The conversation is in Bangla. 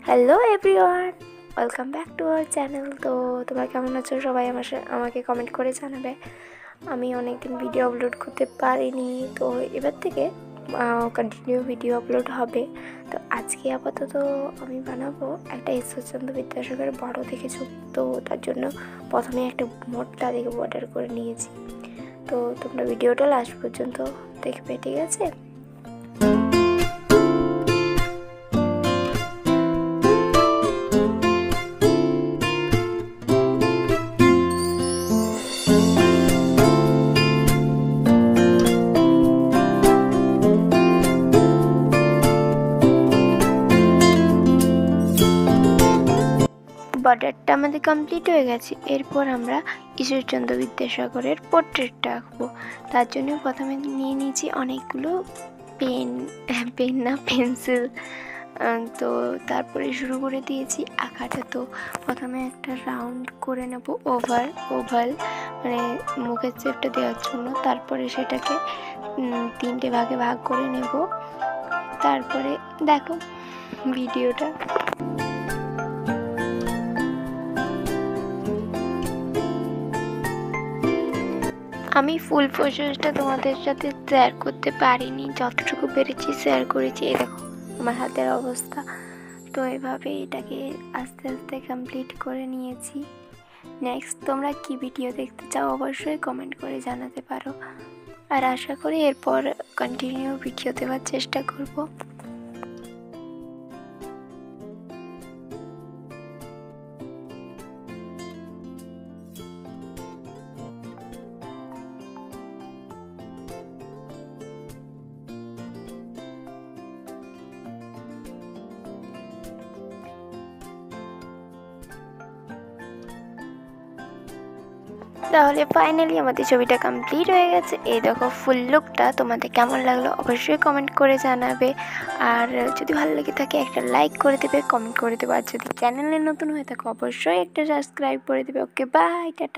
Hello everyone, welcome back to our channel. তো তোমরা কেমন আছো? সবাই আমাকে কমেন্ট করে জানাবে। আমি অনেকদিন ভিডিও আপলোড করতে পারিনি, তো এবার থেকে কন্টিনিউ ভিডিও আপলোড হবে। তো আজকে আপাতত আমি বানাবো একটা ঈশ্বরচন্দ্র বিদ্যাসাগরের বড় থেকে ছবি। তো তার জন্য প্রথমে একটা মোটা দিকে বর্ডার করে নিয়েছি। তো তোমরা ভিডিওটা লাস্ট পর্যন্ত দেখবে, ঠিক আছে? বর্ডারটা আমাদের কমপ্লিট হয়ে গেছে। এরপর আমরা ঈশ্বরচন্দ্র বিদ্যাসাগরের পোর্ট্রেটটা আঁকবো। তার জন্য প্রথমে নিয়ে নিয়েছি অনেকগুলো পেন্সিল। তো তারপরে শুরু করে দিয়েছি আঁকাটা। তো প্রথমে একটা রাউন্ড করে নেব, ওভাল মানে মুখের শেপটা দেওয়ার জন্য। তারপরে সেটাকে 3টে ভাগে ভাগ করে নেব। তারপরে দেখো ভিডিওটা। আমি ফুল প্রসেসটা তোমাদের সাথে শেয়ার করতে পারিনি, যতটুকু পেরেছি শেয়ার করেছি। এই দেখো আমার হাতের অবস্থা। তো এভাবে এটাকে আস্তে আস্তে কমপ্লিট করে নিয়েছি। নেক্সট তোমরা কি ভিডিও দেখতে চাও অবশ্যই কমেন্ট করে জানাতে পারো, আর আশা করি এরপর কন্টিনিউ ভিডিও দেওয়ার চেষ্টা করব। তাহলে ফাইনালি আমাদের ছবিটা কমপ্লিট হয়ে গেছে। এই দেখো ফুল লুকটা। তোমাদের কেমন লাগলো অবশ্যই কমেন্ট করে জানাবে, আর যদি ভালো লেগে থাকে একটা লাইক করে দেবে, কমেন্ট করে দেবে, আর যদি চ্যানেলে নতুন হয়ে থাকে অবশ্যই একটা সাবস্ক্রাইব করে দেবে। Okay, bye, tata.